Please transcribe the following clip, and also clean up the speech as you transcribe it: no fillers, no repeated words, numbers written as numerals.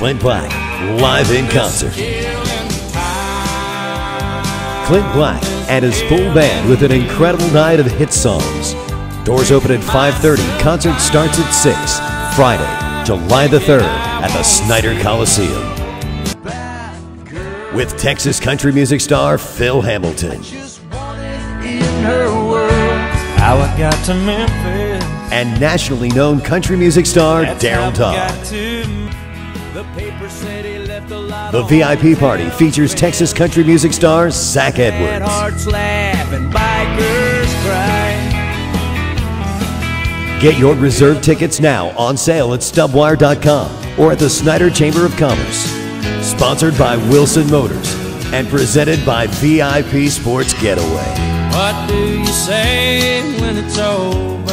Clint Black, live in concert. Clint Black and his full band with an incredible night of hit songs. Doors open at 5:30. Concert starts at 6. Friday, July the 3rd at the Snyder Coliseum. With Texas country music star Phil Hamilton. How I got to Memphis. And nationally known country music star Daryl Todd. The VIP party features Texas country music star Zach Edwards. Get your reserved tickets now on sale at stubwire.com or at the Snyder Chamber of Commerce. Sponsored by Wilson Motors and presented by VIP Sports Getaway. What do you say when it's over?